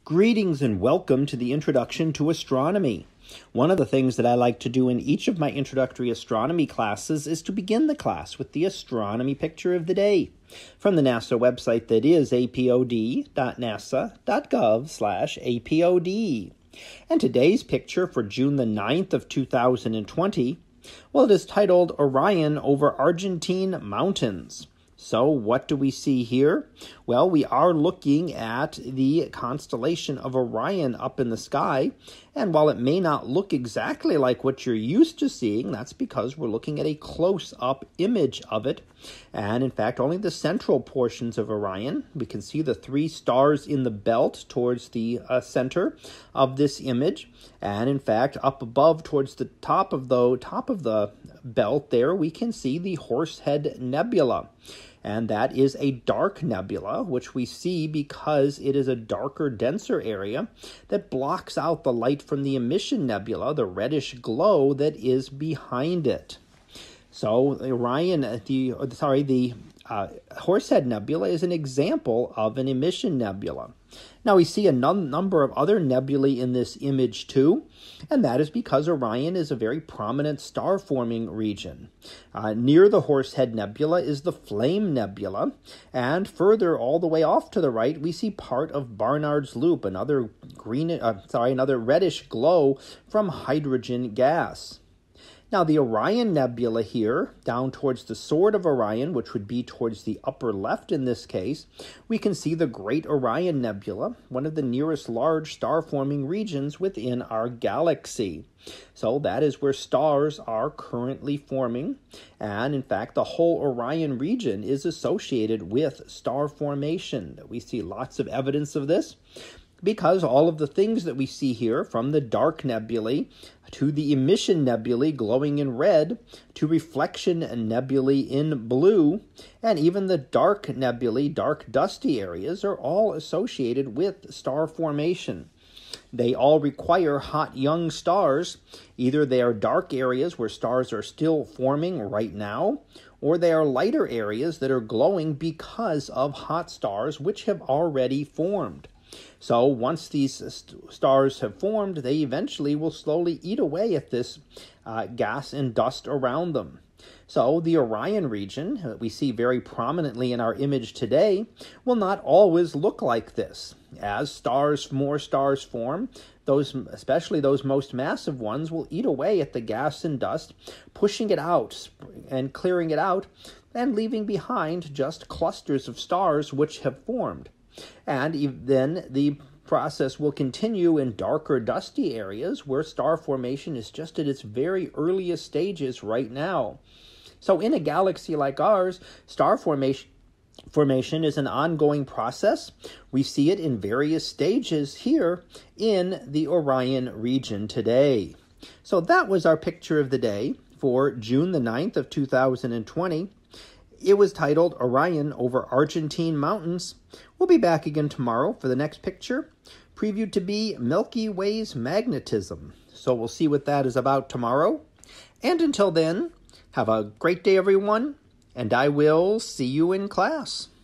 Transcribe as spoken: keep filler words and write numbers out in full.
Greetings and welcome to the Introduction to Astronomy. One of the things that I like to do in each of my introductory astronomy classes is to begin the class with the astronomy picture of the day from the NASA website that is a p o d dot nasa dot gov slash A P O D. And today's picture for June the ninth of two thousand twenty, well, it is titled Orion over Argentine Mountains. So what do we see here? Well, we are looking at the constellation of Orion up in the sky, and while it may not look exactly like what you're used to seeing, that's because we're looking at a close-up image of it. And in fact, only the central portions of Orion, we can see the three stars in the belt towards the uh, center of this image. And in fact, up above towards the top of the top of the belt there, we can see the Horsehead Nebula. And that is a dark nebula, which we see because it is a darker, denser area that blocks out the light from the emission nebula, the reddish glow that is behind it. So Orion, the sorry, the uh, Horsehead Nebula is an example of an emission nebula. Now we see a num number of other nebulae in this image too, and that is because Orion is a very prominent star-forming region. Uh, near the Horsehead Nebula is the Flame Nebula, and further all the way off to the right, we see part of Barnard's Loop, another green, uh, sorry, another reddish glow from hydrogen gas. Now, the Orion Nebula here, down towards the Sword of Orion, which would be towards the upper left in this case, we can see the Great Orion Nebula, one of the nearest large star-forming regions within our galaxy. So that is where stars are currently forming, and in fact, the whole Orion region is associated with star formation. We see lots of evidence of this, because all of the things that we see here, from the dark nebulae to the emission nebulae glowing in red, to reflection nebulae in blue, and even the dark nebulae, dark dusty areas, are all associated with star formation. They all require hot young stars. Either they are dark areas where stars are still forming right now, or they are lighter areas that are glowing because of hot stars which have already formed. So once these st stars have formed, they eventually will slowly eat away at this uh, gas and dust around them. So the Orion region that we see very prominently in our image today will not always look like this. As stars, more stars form, those, especially those most massive ones, will eat away at the gas and dust, pushing it out and clearing it out, and leaving behind just clusters of stars which have formed. And then the process will continue in darker, dusty areas where star formation is just at its very earliest stages right now. So in a galaxy like ours, star formation Formation is an ongoing process. We see it in various stages here in the Orion region today. So that was our picture of the day for June the ninth of two thousand twenty. It was titled Orion over Argentine Mountains. We'll be back again tomorrow for the next picture, previewed to be Milky Way's magnetism. So we'll see what that is about tomorrow. And until then, have a great day, everyone, and I will see you in class.